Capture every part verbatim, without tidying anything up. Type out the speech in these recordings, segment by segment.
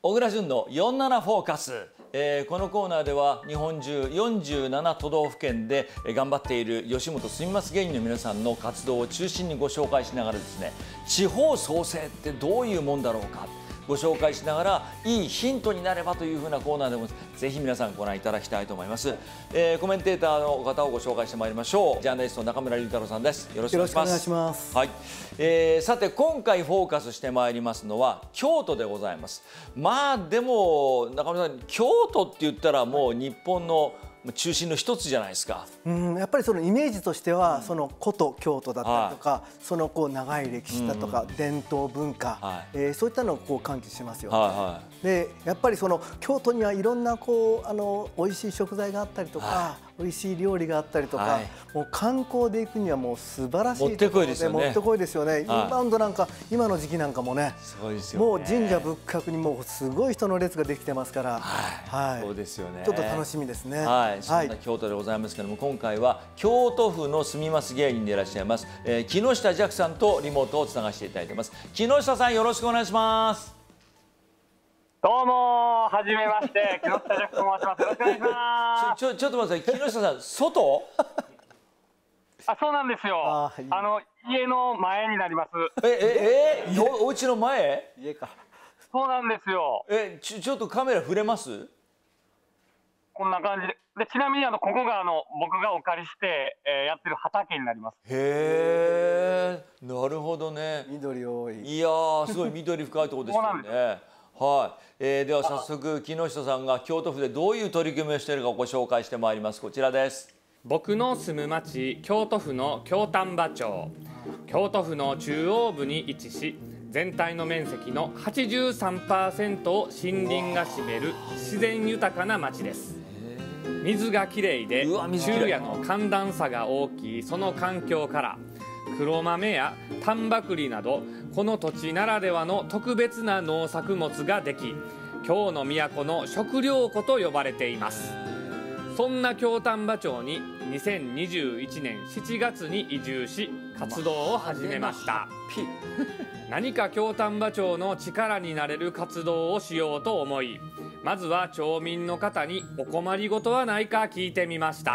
小倉淳のよんじゅうななフォーカス、えー、このコーナーでは日本中よんじゅうなな都道府県で頑張っている吉本住みます芸人の皆さんの活動を中心にご紹介しながらですね、地方創生ってどういうもんだろうかご紹介しながらいいヒントになればというふうなコーナーでもぜひ皆さんご覧いただきたいと思います。えー、コメンテーターの方をご紹介してまいりましょう。ジャーナリスト中村隆太郎さんです。よろしくお願いします。よろしくお願いします。はい。えー、さて今回フォーカスしてまいりますのは京都でございます。まあでも中村さん、京都って言ったらもう日本の中心の一つじゃないですか。 うん、やっぱりそのイメージとしては、うん、その古都京都だったりとか、はい、そのこう長い歴史だとか、うん、伝統文化、はい、えー、そういったのをこう喚起しますよね。はいはい、でやっぱりその京都にはいろんなこうあの美味しい食材があったりとか、はい、美味しい料理があったりとか、はい、もう観光で行くにはもう素晴らしいもってこいですよね。 もってこいですよね。はい、インバウンドなんか今の時期なんかもね、 すごいですよね。 もう神社仏閣にもうすごい人の列ができてますから、 はい、はい、そうですよね。 ちょっと楽しみですね。 はい、そんな京都でございますけども、今回は京都府の住みます芸人でいらっしゃいます、えー、木下寂さんとリモートをつながせていただいています。木下さん、よろしくお願いします。 どうもはじめまして、木下寂と申します。よろしくお願いします。 ちょちょちょっと待ってください、木下さん、外？ あ、そうなんですよ。あ、いい、あの家の前になります。 えええおお家の前？ 家か。 そうなんですよ。 えちょちょっとカメラ触れます？ こんな感じで。でちなみにあのここがあの僕がお借りして、えー、やってる畑になります。 へえ、なるほどね。 緑多い。 いやー、すごい緑深いところですよね。はい、えー、では早速木下さんが京都府でどういう取り組みをしているかをご紹介してまいります。こちらです。 僕の住む町京都府の京丹波町、京都府の中央部に位置し、全体の面積の はちじゅうさんパーセント を森林が占める自然豊かな町です。水がきれいで昼夜の寒暖差が大きいその環境から、黒豆や丹波栗などこの土地ならではの特別な農作物ができ、京の都の食糧庫と呼ばれています。そんな京丹波町ににせんにじゅういちねんしちがつに移住し活動を始めました。何か京丹波町の力になれる活動をしようと思い、まずは町民の方にお困りごとはないか聞いてみました。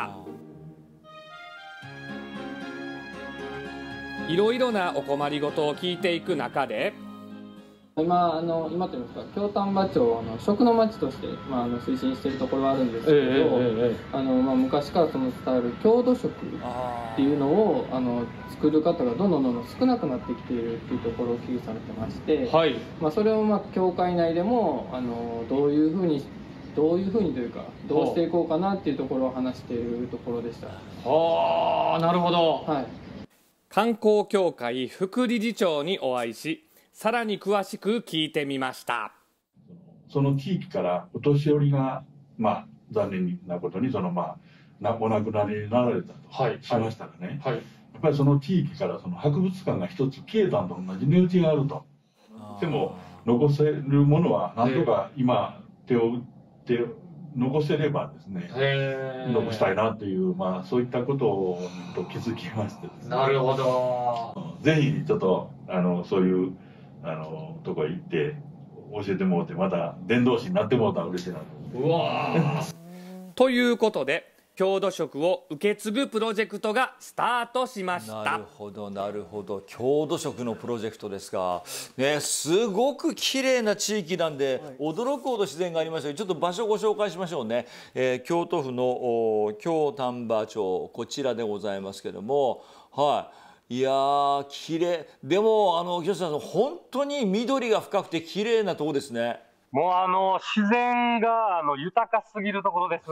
いろいろなお困りごとを聞いていく中で、 今あの今といいますか、京丹波町あの食の町として、まあ、あの推進しているところはあるんですけど、えーえーあのまあ、昔からその伝わる郷土食っていうのをあの作る方がどんどんどんどん少なくなってきているっていうところを危惧されてまして、はい、まあ、それをまあ協会内でもあのどういうふうにどういうふうにというかどうしていこうかなっていうところを話しているところでした。 はあ、なるほど。 はい、 観光協会副理事長にお会いし、さらに詳しく聞いてみました。 その地域からお年寄りが、まあ、残念なことにその、まあ、お亡くなりになられたと、はい、しましたらね、はい、やっぱりその地域からその博物館が一つ消えたのと同じ値打ちがあると。でも残せるものはなんとか今手を打って残せればですね、残したいなという、まあ、そういったことをと気づきましてですね。 なるほど。 ぜひちょっとあのそういうあのとこへ行って教えてもらって、また伝道師になってもらったら嬉しいなと。 うわということで郷土食を受け継ぐプロジェクトがスタートしました。 なるほどなるほど、郷土食のプロジェクトですが、ね、すごく綺麗な地域なんで、はい、驚くほど自然がありましたけど、ちょっと場所をご紹介しましょうね。えー、京都府の京丹波町、こちらでございますけども、はい、いやー綺麗でもあの木下さん、本当に緑が深くて綺麗なとこですね。 もうあの自然があの豊かすぎるところです。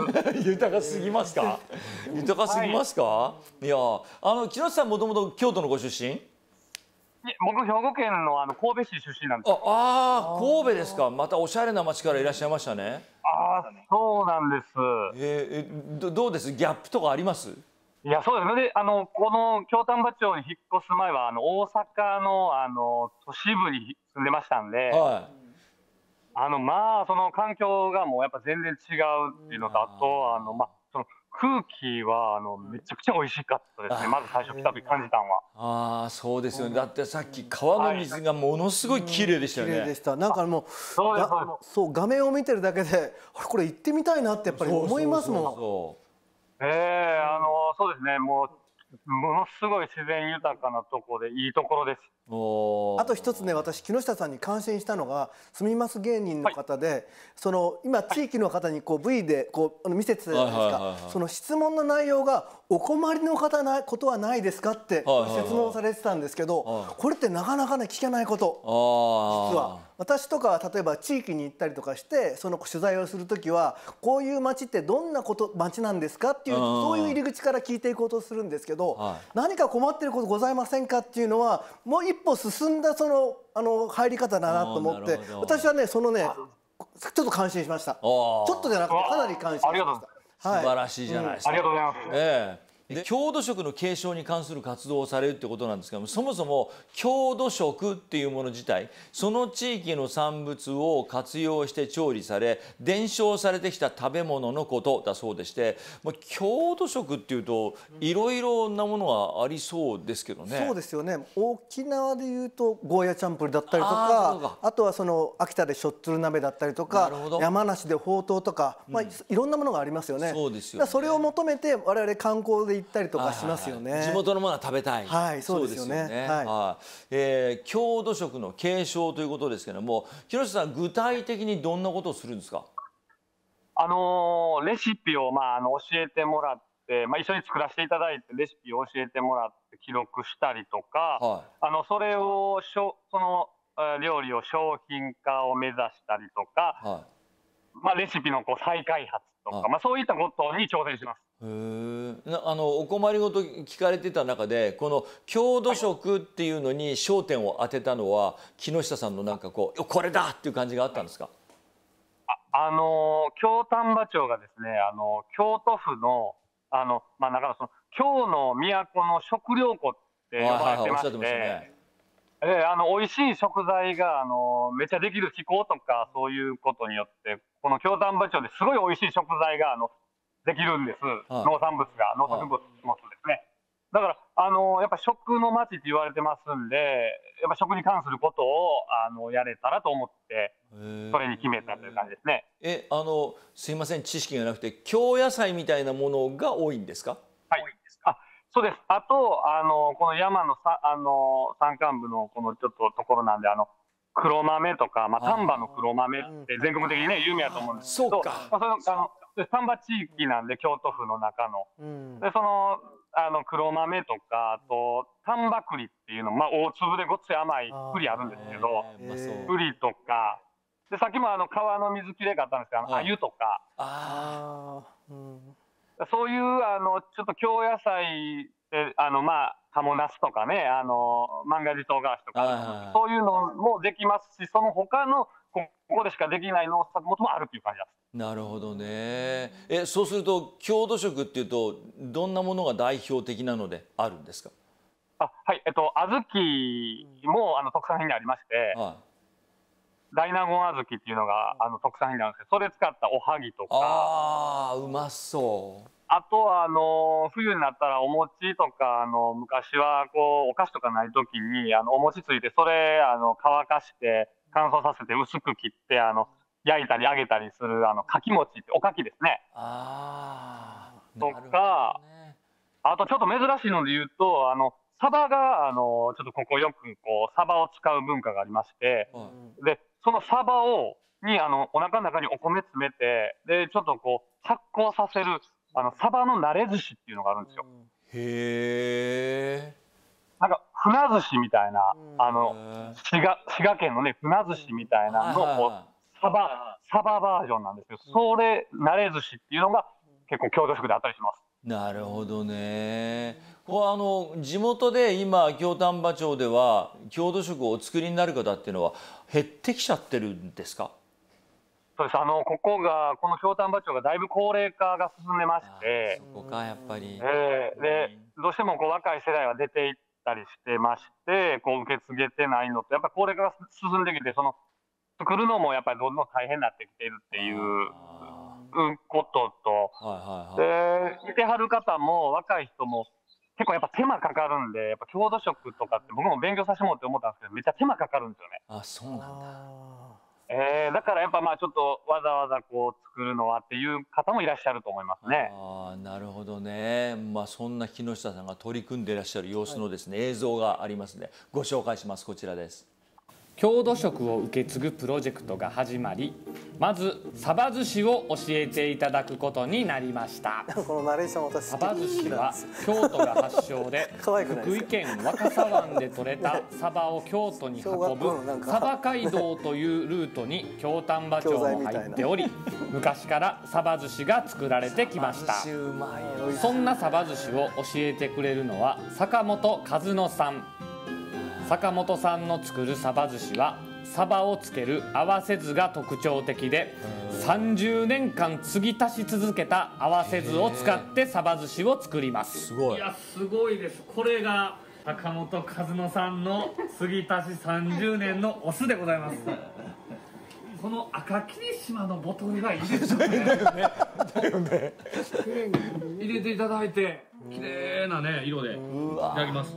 豊かすぎますか？豊かすぎますか？はい、いやあの木下さん、もともと京都のご出身？ 僕兵庫県のあの神戸市出身なんです。 ああ、神戸ですか。またおしゃれな町からいらっしゃいましたね。 ああ、そうなんです。 えー、どどうです？ギャップとかあります？ いや、そうですね。で、あのこの京丹波町に引っ越す前はあの大阪のあの都市部に住んでましたんで、はい、あのまあその環境がもうやっぱ全然違うっていうのと、あとあのまあその空気はあのめちゃくちゃ美味しかったですね。まず最初来た時感じたのは。 ああ、そうですよね。だってさっき川の水がものすごい綺麗でしたよね。 綺麗でした。なんかもう、 そうですそうです。 そう画面を見てるだけで、これ行ってみたいなってやっぱり思いますもん。ええ、あのそうですね。もうものすごい自然豊かなところでいいところです。 あと一つね、私木下さんに感心したのが、住みます芸人の方で、はい、その今地域の方にこう ブイでこう見せてたじゃないですか。その質問の内容がお困りの方なことはないですかって質問されてたんですけど、これってなかなかね聞けないこと。実は私とかは例えば地域に行ったりとかしてその取材をするときは、こういう町ってどんなこと町なんですかっていう、そういう入り口から聞いていこうとするんですけど、はい、何か困っていることございませんかっていうのはもう一歩進んだそのあの入り方だなと思って、私はねそのねちょっと感心しました。ちょっとじゃなくてかなり感心しました。 素晴らしいじゃないですか。 ありがとうございます。 ええ。で郷土食の継承に関する活動をされるってことなんですけども、そもそも郷土食っていうもの自体、その地域の産物を活用して調理され伝承されてきた食べ物のことだそうでして、もう郷土食っていうといろいろなものがありそうですけどね。 そうですよね。沖縄でいうとゴーヤチャンプルだったりとか、 あ, あとはその秋田でしょっつる鍋だったりとか、山梨でほうとうとか、まあ、いろんなものがありますよね。 そうですよね。 それを求めて我々観光で行ったりとかしますよね。はいはいはい、 地元のものは食べたい。 はい、そうですよね。 はい。えー、郷土食の継承ということですけども、木下さん具体的にどんなことをするんですか。 あのー、レシピをまああの教えてもらって、まあ、一緒に作らせていただいてレシピを教えてもらって記録したりとか、はい、あのそれをしょその料理を商品化を目指したりとか、はい、まあ、レシピのこう再開発とか、はい、まあ、そういったことに挑戦します。 へー。あのお困りごと聞かれてた中でこの郷土食っていうのに焦点を当てたのは木下さんのなんかこうこれだっていう感じがあったんですか。 あ、あの京丹波町がですね、あの京都府のあのまあだからその京の都の食料庫って呼ばれてまして、えあの美味しい食材があのめっちゃできる気候とかそういうことによってこの京丹波町ですごい美味しい食材があのできるんです。はい、農産物が農作物もですね。だからあのやっぱ食の町って言われてますんで、やっぱ食に関することをあのやれたらと思ってそれに決めたという感じですね。 えあのすいません、知識がなくて京野菜みたいなものが多いんですか。 はい。あ、そうです。あとあのこの山のさあの山間部のこのちょっとところなんで、あの黒豆とか、まあ、丹波の黒豆って全国的にね有名だと思うんですけど、 そうか、 まあ、そのあの丹波地域なんで京都府の中の、うん、でそのあの黒豆とかあと丹波栗っていうの、まあ、大粒でごっつい甘い栗あるんですけど、栗とかでさっきもあの川の水きれいかったんですけど、鮎とか、あ、うん、そういうあのちょっと京野菜であのまあ鴨ナスとかね、あの万願寺唐辛子とか、そういうのもできますし、その他のここでしかできない農作物もあるっていう感じです。 なるほどね。えそうすると郷土食っていうとどんなものが代表的なのであるんですか。 あ、はい、えっと小豆もあの特産品にありまして、はい、大納言小豆っていうのがあの特産品なんですけど、それ使ったおはぎとか、 あーうまそう。 あとはあの冬になったらお餅とか、あの昔はこうお菓子とかない時にあのお餅ついて、それあの乾かして乾燥させて薄く切ってあの焼いたり揚げたりするあのかき餅っておかきですね。あーとか、ね、あとちょっと珍しいので言うとあのサバがあのちょっとここよくこうサバを使う文化がありまして、うん、でそのサバをにあのお腹の中にお米詰めてでちょっとこう発酵させるあのサバの慣れ寿司っていうのがあるんですよ。 へえ。 なんか船寿司みたいな、あの滋賀滋賀県のね船寿司みたいなのをサバサババージョンなんですけど、それ慣れ寿司っていうのが結構郷土食であったりします。 なるほどね。これあの地元で今京丹波町では郷土食をお作りになる方っていうのは減ってきちゃってるんですか。 そうです。あのここがこの京丹波町がだいぶ高齢化が進んでまして、 そこかやっぱり、 えー、でどうしてもこう若い世代は出ていったりしてまして、こう受け継げてないのとやっぱり高齢化が進んできて、その作るのもやっぱりどんどん大変になってきているっていうことと、でいてはる方も若い人も結構やっぱ手間かかるんで、やっぱ郷土食とかって僕も勉強させてもらって思ったんですけど、めっちゃ手間かかるんですよね。 あ、そうなんだ。 えー、だからやっぱまあちょっとわざわざこう作るのはっていう方もいらっしゃると思いますね。 ああ、なるほどね。まあそんな木下さんが取り組んでいらっしゃる様子のですね、はい、映像がありますのでご紹介します。こちらです。 郷土食を受け継ぐプロジェクトが始まり、まずサバ寿司を教えていただくことになりました。 このナレーション私サバ寿司は京都が発祥で福井県若狭湾で採れたサバを京都に運ぶサバ街道というルートに京丹波町も入っており、昔からサバ寿司が作られてきました。そんなサバ寿司を教えてくれるのは坂本和乃さん。坂本さんの作るサバ寿司はサバをつける合わせ酢が特徴的で、さんじゅうねんかん継ぎ足し続けた合わせ酢を使ってサバ寿司を作ります。 すごい。 いや、すごいです。これが坂本和乃さんの継ぎ足しさんじゅうねんのお酢でございます。この赤霧島のボトルがいいですよね。だよね。だよね。入れていただいて綺麗なね色でいただきます。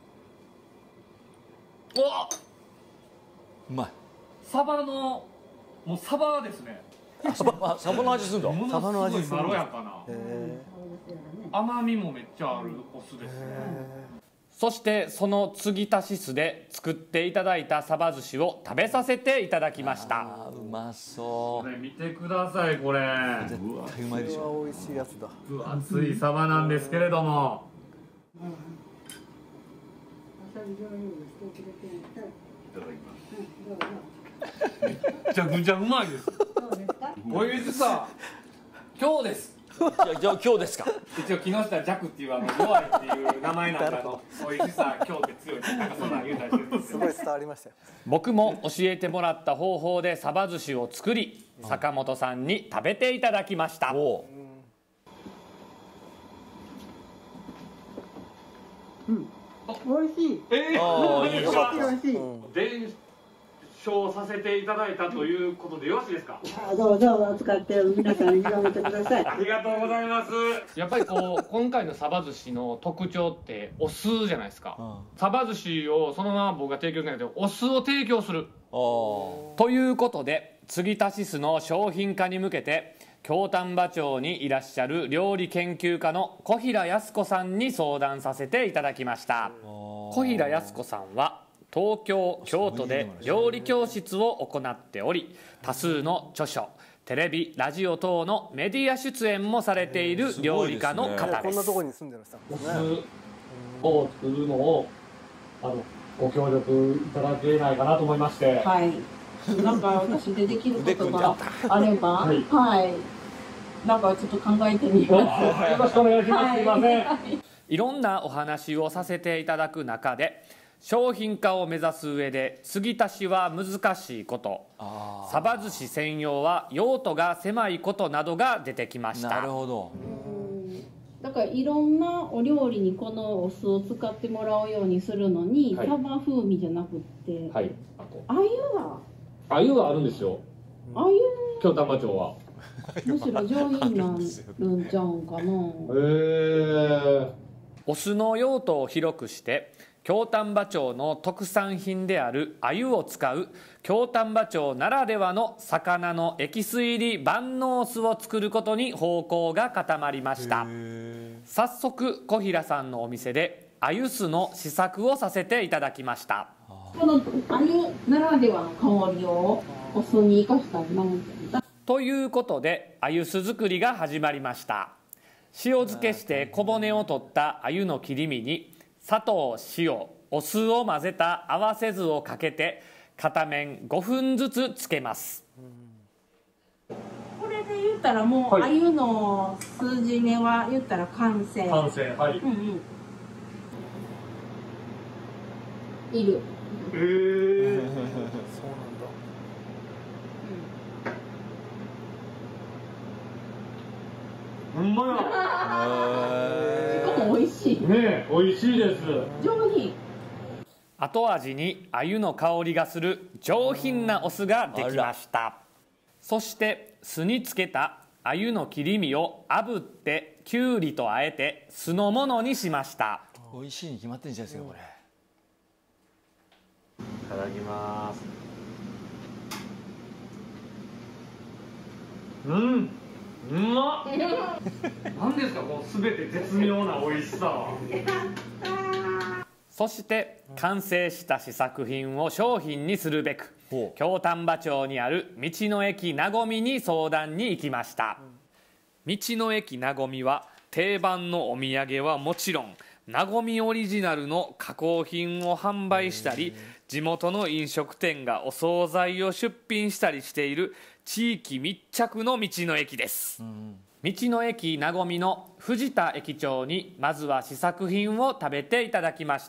お、 うまい。 サバのもうサバですね。 サバ、サバの味するんだ。 サバの味する。まろやかな。甘みもめっちゃあるお酢ですね。そしてその継ぎ足し酢で作っていただいたサバ寿司を食べさせていただきました。 あ、うまそう。 これ見てください。これ絶対うまいでしょ。 美味しいやつだ。 分厚いサバなんですけれども、めちゃくちゃうまいです。おいしさ今日です。 じゃあ今日ですか。 一応木下弱っていうあの弱いっていう名前なんだの。おいしさ今日って強いってなんかそんなん言うたりするんですよ。 すごい伝わりましたよ。僕も教えてもらった方法でサバ寿司を作り、坂本さんに食べていただきました。 うん、おいしい。 えー、 いいですか。おいしい。 伝承させていただいたということでよろしいですか。 どうぞ使って皆さんに広めてください。 ありがとうございます。やっぱりこう今回のサバ寿司の特徴ってお酢じゃないですか。うん、サバ寿司をそのまま僕が提供しないでお酢を提供する。ということで継ぎ足し酢の商品化に向けて京丹波町にいらっしゃる料理研究家の小平靖子さんに相談させていただきました。小平靖子さんは東京、京都で料理教室を行っており、多数の著書、テレビ、ラジオ等のメディア出演もされている料理家の方です。 こんなところに住んでらっしゃるんですね。 お酢を作るのをあのご協力いただけないかなと思いまして。 はい。なんか私でできることがあれば、はい、はい、なんかちょっと考えてみます。 よろしくお願いします。すいません。いろんなお話をさせていただく中で、商品化を目指す上で継ぎ足しは難しいこと、サバ寿司専用は用途が狭いことなどが出てきました。 なるほど。 だからいろんなお料理にこのお酢を使ってもらうようにするのに、はい、サバ風味じゃなくって、はい、あゆがあゆはあるんですよ。 あゆ京丹波町はむしろ上品なんるんちゃうんかな。へえ。 お酢の用途を広くして京丹波町の特産品である鮎を使う京丹波町ならではの魚のエキス入り万能酢を作ることに方向が固まりました。早速小平さんのお店で鮎酢の試作をさせていただきました。 この鮎ならではの香りをお酢に生かしたいなということで鮎酢作りが始まりました。塩漬けして小骨を取った鮎の切り身に砂糖、塩、お酢を混ぜた合わせ酢をかけて片面ごふんずつつけます。 これで言ったらもう鮎の酢締めは言ったら完成。 完成、はい。うんうん。 いる。 へえー。そうなんだ。うん。ほんまや。 しかも美味しい。 ね、美味しいです。 上品。 後味に鮎の香りがする上品なお酢ができました。そして酢につけた鮎の切り身を炙ってきゅうりとあえて酢の物にしました。 美味しいに決まってるんじゃないですかこれ。 いただきます。うん、うまっ。何ですかこのすべて絶妙な美味しさは。 そして完成した試作品を商品にするべく京丹波町にある道の駅なごみに相談に行きました。道の駅なごみは定番のお土産はもちろんなごみオリジナルの加工品を販売したり、地元の飲食店がお惣菜を出品したりしている地域密着の道の駅です。道の駅なごみの藤田駅長にまずは試作品を食べていただきました。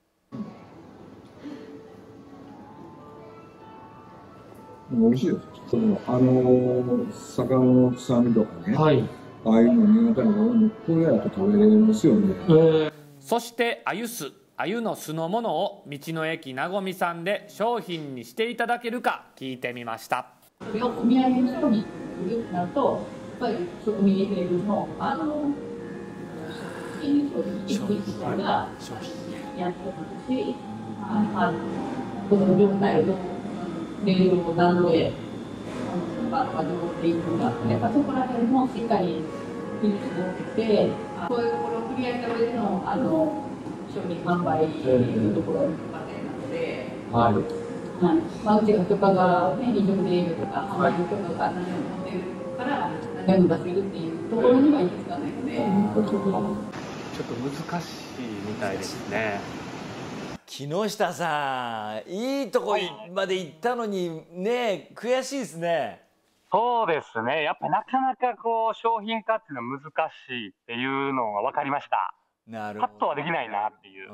美味しいです。そのあの魚の臭みとかね、はい、ああいうの苦手なのこれやと食べれますよね。えー、 そして鮎酢、鮎の酢の物を道の駅なごみさんで商品にしていただけるか聞いてみました。 お土産の人に売るなるとやっぱり食品レベルのあの品質を低い人がやってますし、あのこの状態のレベルを何度へまあ持っていくか、やっぱそこら辺もしっかり品質を持ってそういうところをクリアした上でのあの商品販売というところまでなので。はいはい、まあ、うちが許可が、ね、飲食営業とか販売の許可が何を持っているから何を出せるっていうところには行き着かないので、ちょっと難しいみたいですね。 木下さん、いいとこまで行ったのにね、悔しいですね。 そうですね、やっぱなかなかこう商品化っていうのは難しいっていうのが分かりました。 なるほど。 パッとはできないなっていう。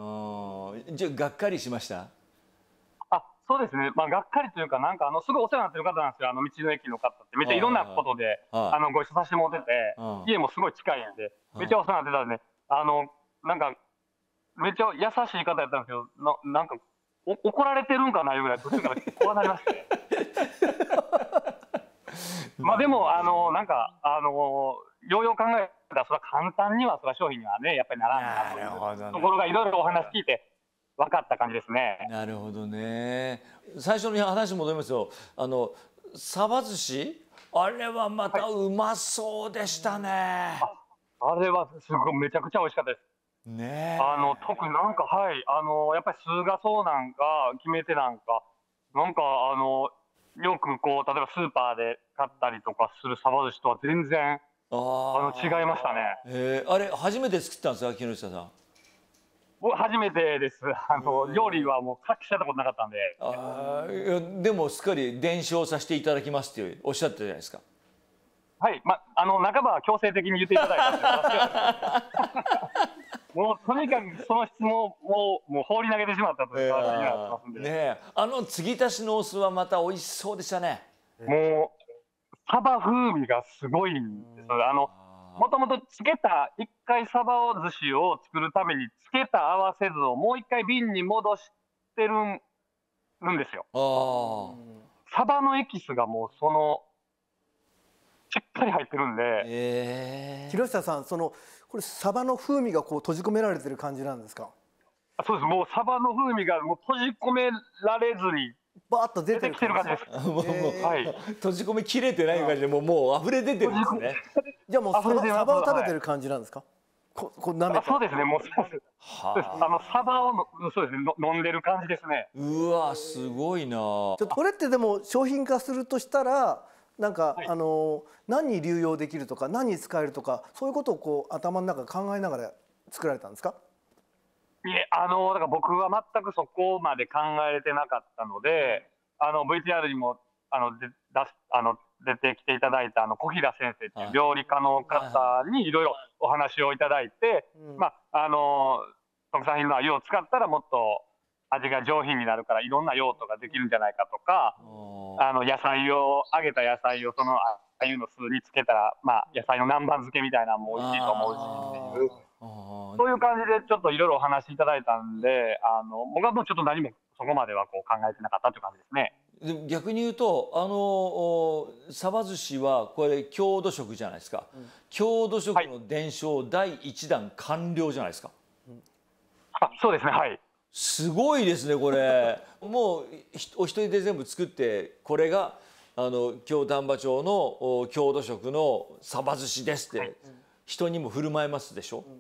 じゃあがっかりしました？ あ、そうですね、まあ、がっかりというか、なんかあのすごいお世話になってる方なんですよ、あの道の駅の方って、めっちゃいろんなことであのご一緒させてもらってて、家もすごい近いんで、めっちゃお世話になってたんで、あのなんか、めっちゃ優しい方やったんですけど、ななんかお怒られてるんかないうぐらい、途中から怖なりまして。まあでも、あのなんか、あのようよう考えたら、それは簡単には、それは商品にはね、やっぱりならないなというところが、いろいろお話聞いて。分かった感じですね。 なるほどね。最初の話戻りますよ。あのサバ寿司、あれはまたうまそうでしたね。 はい、あ, あれはすごいめちゃくちゃ美味しかったです。 ね。 あの特になんかはいあのやっぱり数がそうなんか決めてなんかなんかあのよくこう例えばスーパーで買ったりとかするサバ寿司とは全然あの違いましたね。 えー、あれ初めて作ったんですか、木下さん？ 僕初めてです。あの料理はもうさっきしたことなかったんで。 あいやでもすっかり伝承させていただきますっておっしゃってたじゃないですか。 はい、まあの半ば強制的に言っていただいたもうとにかくその質問をもうもう放り投げてしまったという感じになってますんで。 ねえ、あの継ぎ足しのお酢はまた美味しそうでしたね。 もうサバ風味がすごいんです。あのもともとつけた一回サバ寿司を作るためにつけた合わせ酢をもう一回瓶に戻してるんですよ。サバのエキスがもうそのしっかり入ってるんで。 えー、木下さん、そのこれサバの風味がこう閉じ込められてる感じなんですか？ そうです。もうサバの風味がもう閉じ込められずにバーッと出てきてる感じです。 もう閉じ込めきれてない感じでもうもう溢れ出てるんですね。 じゃあもうサバ、サバを食べてる感じなんですか？ここ舐めて。 そうですね。もうそうです。あのサバをそうですね飲んでる感じですね。 うわすごいな。ちょっとこれってでも商品化するとしたらなんか、はい、あの何に流用できるとか何に使えるとかそういうことをこう頭の中で考えながら作られたんですか？ いえ、あのだから僕は全くそこまで考えれてなかったので、あの ブイティーアール にもあので出すあの出てきていただいたあの小平先生っていう料理家の方にいろいろお話をいただいて、うん、まああの特産品の鮎を使ったらもっと味が上品になるからいろんな用途ができるんじゃないかとか、あの野菜を揚げた野菜をその鮎の酢につけたら、まあ、野菜の南蛮漬けみたいなのも美味しいと思うしっていう。そういう感じでちょっといろいろお話いただいたんで、あの僕はもうちょっと何もそこまではこう考えてなかったという感じですね。 で逆に言うとあのサバ寿司はこれ郷土食じゃないですか、うん、郷土食の伝承だいいちだん完了じゃないですか、 うん、あそうですねはい。 すごいですねこれもうお一人で全部作ってこれがあの京丹波町の郷土食のサバ寿司ですって、はい、人にも振る舞えますでしょ、うん、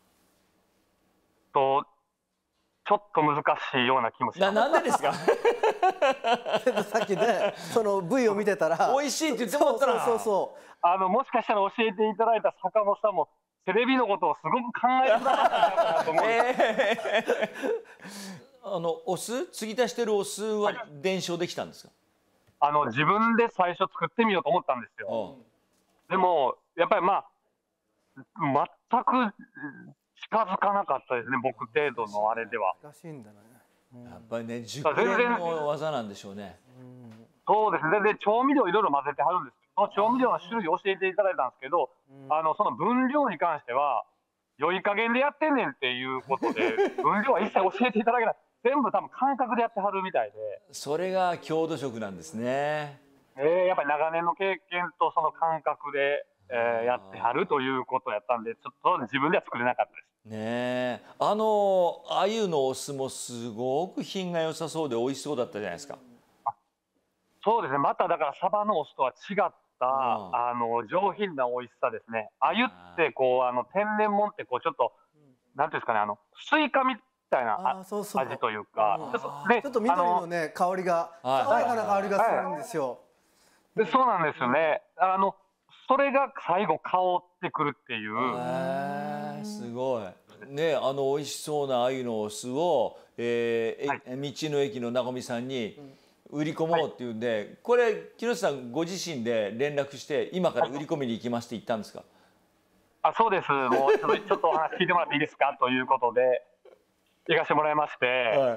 とちょっと難しいような気もします。 な、なんでですかさっきねその ブイ を見てたら美味しいって言ってもらったらそうそうそうあのもしかしたら教えていただいた坂本さんもテレビのことをすごく考えてくださったんじゃないかなと思うんです、えー、あのお酢継ぎ足してるお酢は伝承できたんですか？ あの自分で最初作ってみようと思ったんですよ。でもやっぱりまあ全く近づかなかったですね僕程度のあれでは。 難しいんだね、 うん、やっぱりね熟練の技なんでしょうね。 そうですね。で調味料いろいろ混ぜてはるんですけど、その調味料の種類教えていただいたんですけど、うん、あのその分量に関しては良い加減でやってんねんっていうことで分量は一切教えていただけない。全部多分感覚でやってはるみたいで。 それが郷土食なんですね。 えー、やっぱり長年の経験とその感覚で、えー、やってはるということやったんで、ちょっと自分では作れなかったです。 ねえ、あの鮎のお酢もすごく品が良さそうで美味しそうだったじゃないですか。 そうですね。まただからサバのお酢とは違った、あの上品な美味しさですね。鮎ってこうあの天然もんってこうちょっとなんていうんですかね、あのスイカみたいな味というか、 ちょっと緑のね香りが爽やかな香りがするんですよ。 でそうなんですよね。あのそれが最後香ってくるっていう。 へーすごい。ね、あの美味しそうな鮎のお酢を、えーはい、道の駅のなごみさんに売り込もうっていうんで、はい、これ木下さんご自身で連絡して今から売り込みに行きますって言ったんですか？ あ、そうです。もうちょっとちょっとお話聞いてもらっていいですかということで行かしてもらいまして、はい、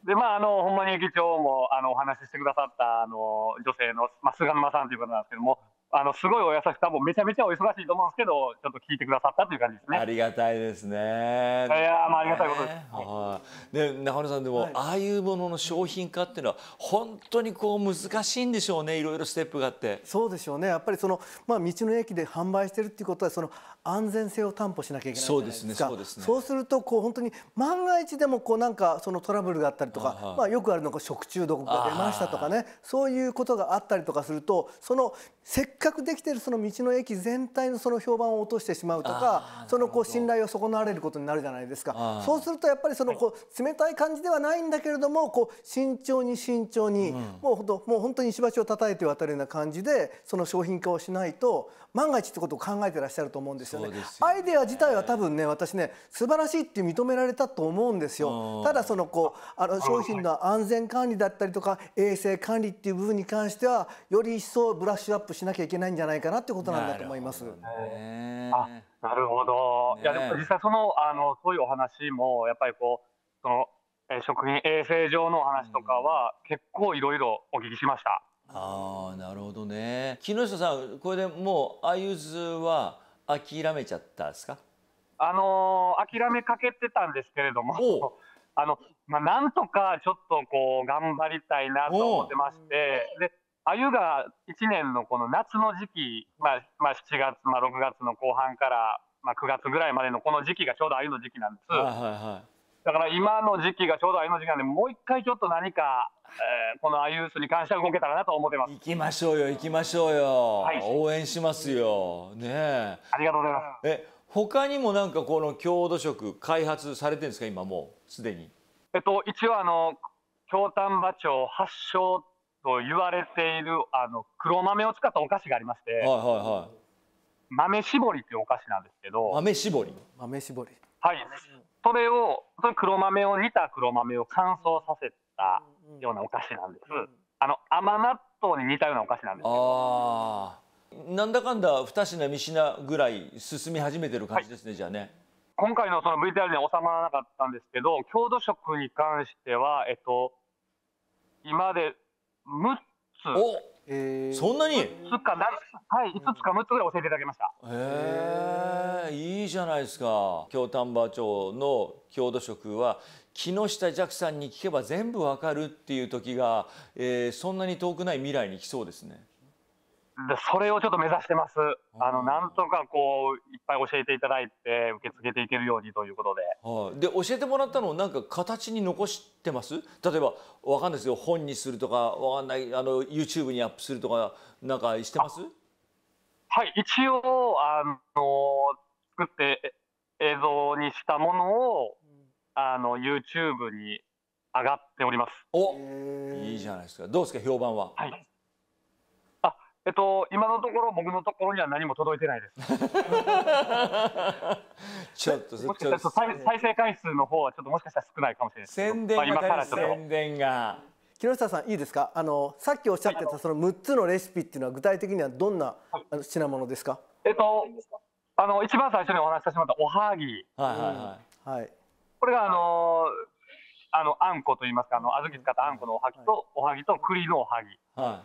でまああのほんまに駅長もあのお話ししてくださったあの女性の、まあ、菅沼さんという方なんですけども。あのすごいお優しさもめちゃめちゃお忙しいと思うんですけどちょっと聞いてくださったという感じですね。 ありがたいですね。いやまあありがたいことです。 はい、で中野さんでも、はい、ああいうものの商品化っていうのは本当にこう難しいんでしょうね。いろいろステップがあって。 そうでしょうね。やっぱりそのまあ道の駅で販売してるっていうことはその安全性を担保しなきゃいけないじゃないですか。そうですね。そうするとこう本当に万が一でもこうなんかそのトラブルがあったりとか、まあよくあるのが食中毒が出ましたとかね、そういうことがあったりとかするとそのせっかくできてるその道の駅全体のその評判を落としてしまうとか、そのこう信頼を損なわれることになるじゃないですか。そうするとやっぱりそのこう冷たい感じではないんだけれども、こう慎重に慎重に、もう本当もう本当に石橋を叩いて渡るような感じでその商品化をしないと万が一ってことを考えてらっしゃると思うんですよね。アイデア自体は多分ね私ね素晴らしいって認められたと思うんですよ。ただそのこうあの商品の安全管理だったりとか衛生管理っていう部分に関してはより一層ブラッシュアップしなきゃいけないんじゃないかなってことなんだと思います。 あ、なるほど。いやでも実際そのあのそういうお話もやっぱりこうそのえ食品衛生上のお話とかは結構いろいろお聞きしました。 ああ、なるほどね。木下さん、これでもう鮎酢は諦めちゃったんですか？ あのー、諦めかけてたんですけれども、あのまあなんとかちょっとこう頑張りたいなと思ってまして、で鮎がいちねんのこの夏の時期、まあ、まあしちがつ、まあ、ろくがつの後半から、まあ、くがつぐらいまでのこの時期がちょうど鮎の時期なんです。はいはいはい。だから今の時期がちょうど鮎の時期なんで、もう一回ちょっと何か、えー、この鮎酢に関しては動けたらなと思ってます。 行きましょうよ行きましょうよ、はい、応援しますよねえ。 ありがとうございます。 え他にもなんかこの郷土食開発されてるんですか今もうすでに？ えっと一応あの京丹波町発祥と言われているあの黒豆を使ったお菓子がありまして、はいはいはい、豆絞りっていうお菓子なんですけど。 豆絞り豆絞りはい。それをそれ黒豆を煮た黒豆を乾燥させたようなお菓子なんです。あの甘納豆に似たようなお菓子なんですよ。 ああ、なんだかんだに品三品ぐらい進み始めてる感じですね、はい、じゃあね。 今回のその ブイティーアール には収まらなかったんですけど、郷土食に関してはえっと今でむっつ。 お、えー、そんなに？ いつつかな、はい、いつつかむっつぐらい教えていただきました。 へえ、いいじゃないですか。京丹波町の郷土食は木下弱さんに聞けば全部わかるっていう時が、えー、そんなに遠くない未来に来そうですね。 でそれをちょっと目指してます。あのなんとかこういっぱい教えていただいて受け継げていけるようにということで。 はい、で教えてもらったのをなんか形に残してます？例えばわかんないですよ、本にするとかわかんないあの YouTube にアップするとかなんかしてます？ はい、一応あの作って映像にしたものをあの YouTube に上がっております。 お、いいじゃないですか。どうですか評判は？ はい。あ、えっと今のところ僕のところには何も届いてないです。 ちょっともしかしたら再再生回数の方はちょっともしかしたら少ないかもしれないです。 宣伝が、まあ、今からちょっと宣伝が。 木下さんいいですか？あのさっきおっしゃってたそのむっつのレシピっていうのは具体的にはどんな品物ですか？ えっとあの一番最初にお話しさせてもらったおはぎ。 はいはいはい。 これがあのあのあんこといいますか、あの小豆使ったあんこのおはぎとおはぎと栗のおはぎ。はい。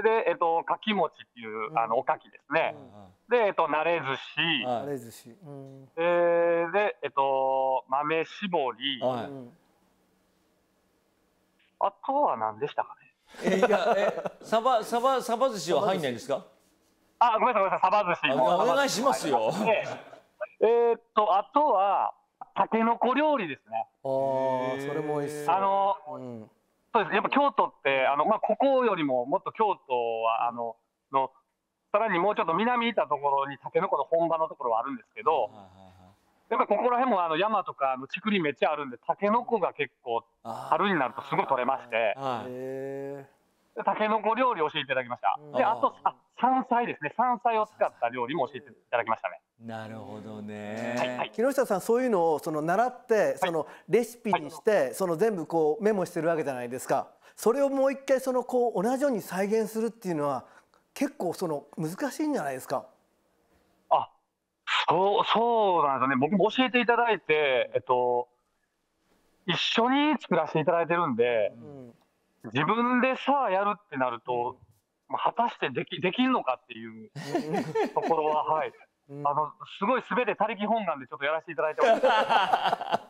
でえっとかき餅っていうあのおかきですね。でえっとなれ寿司。 なれ寿司。 えでえっと豆絞り。はい。あとは何でしたかね。えいやえサバサバサバ寿司は入んないんですか？ あ、ごめんなさいごめんなさい、サバ寿司。 お願いしますよ。 えっとあとはたけのこ料理ですね。 ああ、それも美味しそう。 あの、そうです。やっぱ京都ってあのまあここよりももっと京都はあののさらにもうちょっと南行ったところにたけのこの本場のところはあるんですけど。やっぱりここら辺もあの山とかの竹林めっちゃあるんで、タケノコが結構春になるとすごい取れまして、タケノコ料理を教えていただきました。で、あとあ山菜ですね、山菜を使った料理も教えていただきましたね。 なるほどね。はいはい、木下さんそういうのをその習ってそのレシピにしてその全部こうメモしてるわけじゃないですか。それをもう一回そのこう同じように再現するっていうのは結構その難しいんじゃないですか。 そうそうなんですよね。僕も教えていただいて、えっと、一緒に作らせていただいてるんで、うん、自分でさあやるってなると、まあ、果たしてできできるのかっていうところは、はい、うん、あのすごい全て他力本願でちょっとやらせていただいてます。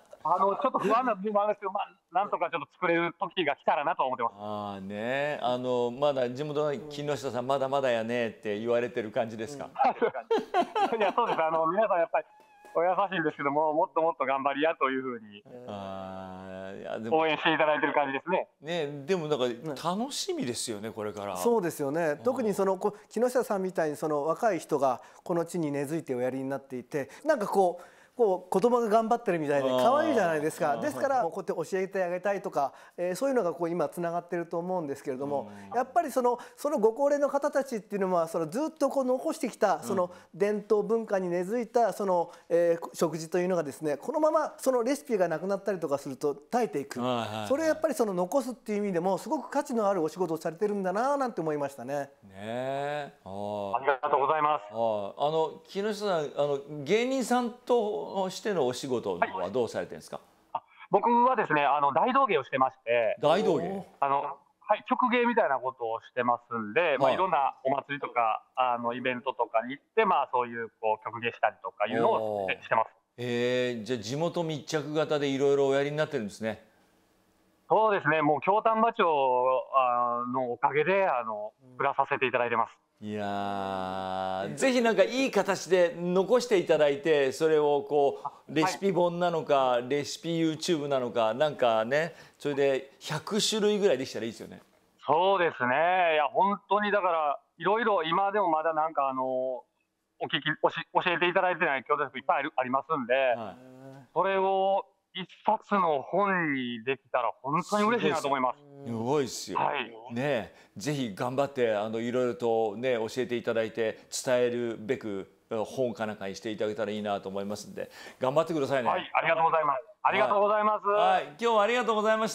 あのちょっと不安な部分もあるんですけど、まあ、なんとかちょっと作れる時が来たらなと思ってます。 ああね、あのまだ地元の木下さん、まだまだやねって言われてる感じですか。 いや、そうです。あの皆さんやっぱりお優しいんですけども、もっともっと頑張りやというふうに応援していただいてる感じですね。 ね、でもなんか楽しみですよね、これから。 そうですよね。特にその木下さんみたいにその若い人がこの地に根付いておやりになっていて、なんかこう。こう子供が頑張ってるみたいで可愛いじゃないですか。ですからこうやって教えてあげたいとか、えー、そういうのがこう今つながってると思うんですけれども、やっぱりそのそのご高齢の方たちっていうのはそのずっとこう残してきたその伝統文化に根付いたその、えー、食事というのがですね、このままそのレシピがなくなったりとかすると絶えていく。それをやっぱりその残すっていう意味でもすごく価値のあるお仕事をされてるんだななんて思いましたね。 ね、 ありがとうございます。 あの木下さん、あの芸人さんとしてのお仕事はどうされてるんですか？ はい、僕はですね、あの大道芸をしてまして、 大道芸、 あのはい曲芸みたいなことをしてますんで、はい、まあいろんなお祭りとかあのイベントとかに行ってまあそういうこう曲芸したりとかいうのをしてます。 えー、じゃあ地元密着型でいろいろおやりになってるんですね。 そうですね、もう京丹波町のおかげであの暮らさせていただいてます。 いやー、ぜひなんかいい形で残していただいて、それをこうレシピ本なのか、はい、レシピ YouTube なのかなんかね、それでひゃくしゅるいぐらいできたらいいですよね。 そうですね。いや本当にだからいろいろ今でもまだなんかあのお聞きおし教えていただいてない郷土食いっぱいあるありますんで、はい、それを一冊の本にできたら本当に嬉しいなと思います。 すごいですよ。はい、ね、ぜひ頑張ってあのいろいろとね教えていただいて伝えるべく本かなんかにしていただけたらいいなと思いますんで頑張ってくださいね。 はい、ありがとうございます。ありがとうございます。 はい、今日はありがとうございました。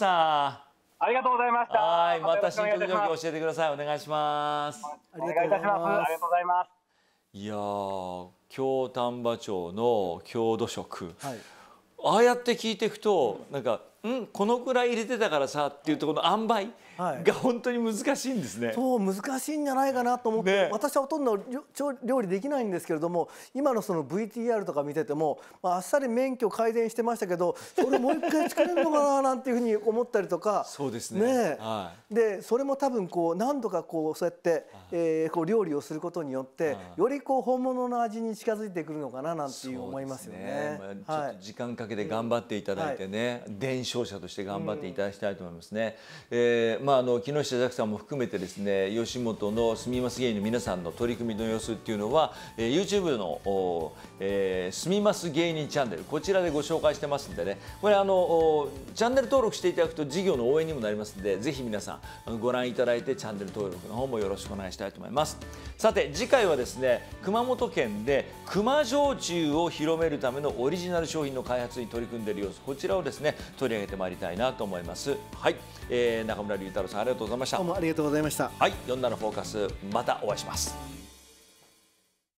ありがとうございました。 はい、また進捗状況教えてください。お願いします。 お願いいたします。ありがとうございます。 いやー、京丹波町の郷土食。はい、ああやって聞いていくとなんかうんこのくらい入れてたからさっていうところの塩梅が本当に難しいんですね。 そう難しいんじゃないかなと思って、ね、私はほとんど料理できないんですけれども、今のその ブイティーアール とか見てても、まあ、あっさり免許改善してましたけど、それもう一回作れるのかななんていうふうに思ったりとか。 そうですね。 ね、はい、でそれも多分こう何度かこうそうやって、えー、こう料理をすることによって、よりこう本物の味に近づいてくるのかななんていう思いますよね。 ちょっと時間かけて頑張っていただいてね、はい、伝承者として頑張っていただきたいと思いますね。うん、えー、まああの木下拓さんも含めてですね、吉本の住みます芸人の皆さんの取り組みの様子っていうのは、えー、YouTube の、えー、住みます芸人チャンネル、こちらでご紹介してますんでね、これあのチャンネル登録していただくと事業の応援にもなりますので、ぜひ皆さんご覧いただいてチャンネル登録の方もよろしくお願いしたいと思います。さて次回はですね、熊本県で熊焼酎を広めるためのオリジナル商品の開発に取り組んでいる様子、こちらをですね取り上げてまいりたいなと思います。はい、えー、中村龍太郎さんありがとうございました。 どうもありがとうございました。 はい、よんじゅうななフォーカス、またお会いします。